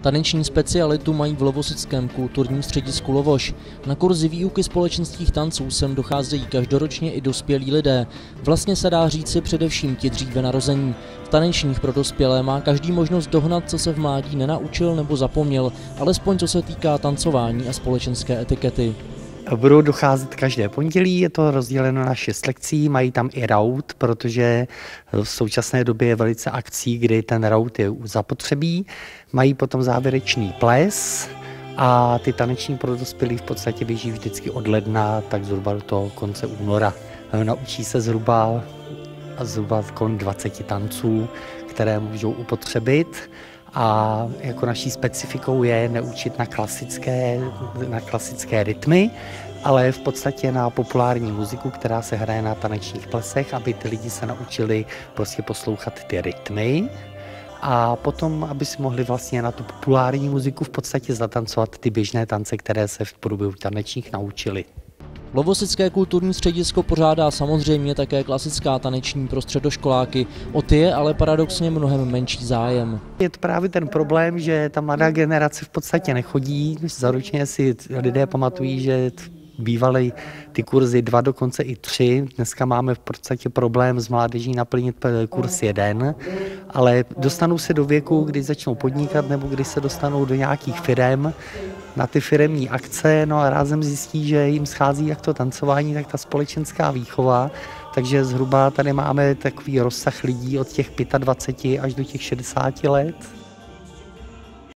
Taneční specialitu mají v Lovosickém kulturním středisku Lovoš. Na kurzy výuky společenských tanců sem docházejí každoročně i dospělí lidé. Vlastně se dá říci především ti dříve narození. V tanečních pro dospělé má každý možnost dohnat, co se v mládí nenaučil nebo zapomněl, alespoň co se týká tancování a společenské etikety. Budou docházet každé pondělí, je to rozděleno na 6 lekcí, mají tam i raut, protože v současné době je velice akcí, kdy ten raut je zapotřebí. Mají potom závěrečný ples a ty taneční pro dospělí v podstatě běží vždycky od ledna, tak zhruba do toho konce února. Naučí se zhruba kolem 20 tanců, které můžou upotřebit. A jako naší specifikou je neučit na klasické rytmy, ale v podstatě na populární muziku, která se hraje na tanečních plesech, aby ty lidi se naučili prostě poslouchat ty rytmy a potom, aby si mohli vlastně na tu populární muziku v podstatě zatancovat ty běžné tance, které se v průběhu tanečních naučili. Lovosické kulturní středisko pořádá samozřejmě také klasická taneční pro středoškoláky, o ty je ale paradoxně mnohem menší zájem. Je to právě ten problém, že ta mladá generace v podstatě nechodí, zaručně si lidé pamatují, že bývaly ty kurzy 2, dokonce i 3. Dneska máme v podstatě problém s mládeží naplnit kurz 1, ale dostanou se do věku, kdy začnou podnikat nebo kdy se dostanou do nějakých firem, na ty firemní akce, no a rázem zjistí, že jim schází jak to tancování, tak ta společenská výchova, takže zhruba tady máme takový rozsah lidí od těch 25 až do těch 60 let.